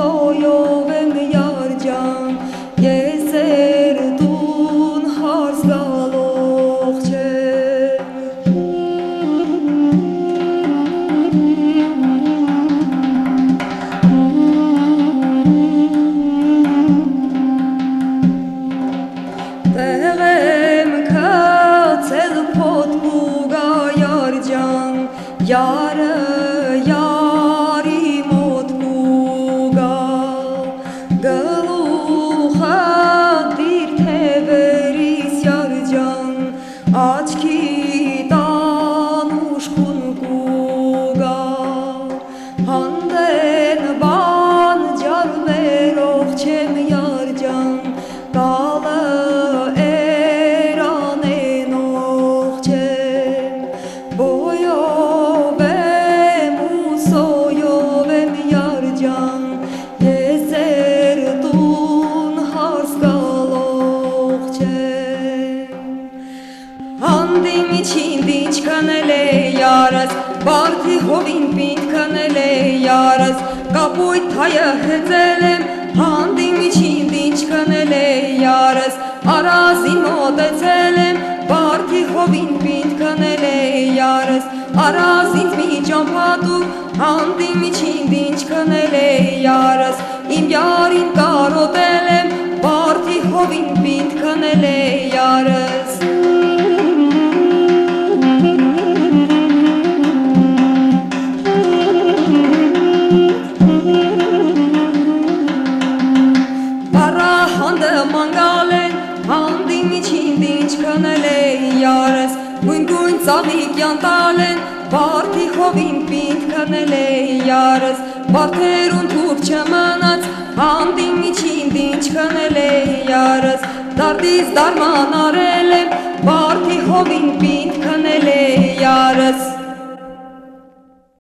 մուսոյով եմ երջան, ես երդուն հարս գալող չէ։ Տեղ եմ քացել փոթպուգա երջան, յարը յարի մոտ մուգա, գլուխը դիր թևերիս երջան, աչքի տանուշ խունկուգա, հանդեն բան ջարմերող չեմ երջան, կալը էրանենող չեմ, բոյով եմ ուսոյով եմ երջան, ես երդուն հարս գալող չեմ։ Հանդի միջին դինչ կանել է յարս, բարդի հովին պինդ կանել է յարս, կապույտ հայը հեծել եմ, հանդի միջին դինչ կանել է յարս, արազին մոտեցել եմ, բարդի հովին պինդ կանել է յարս, արազինց մի ճամփատու, հանդի միջին դինչ կանել է յարս, իմ յարին կարոտել եմ, բարդի հովին պինդ կանել է յարս։ Հանդը մանգալ են, հանդի միջին դինչ կանել է յարս, գույն ծաղիկ յանտալ են, բարդի հովին պինդ կանել է յարս, բարդերուն թուրք չմնաց, հանդի միջին դինչ կանել է յարս, դարդից դարման արել եմ, բարդի հովին պինդ կանել